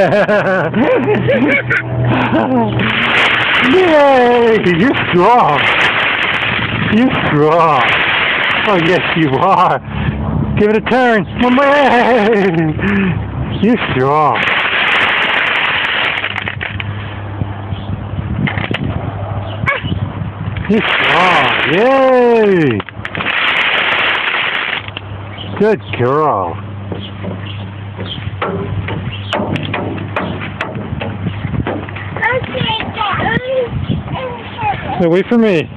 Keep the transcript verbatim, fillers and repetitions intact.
Yay! You're strong. You're strong. Oh, yes, you are. Give it a turn. Yay! You're strong. You're strong. Yay! Good girl. Wait for me.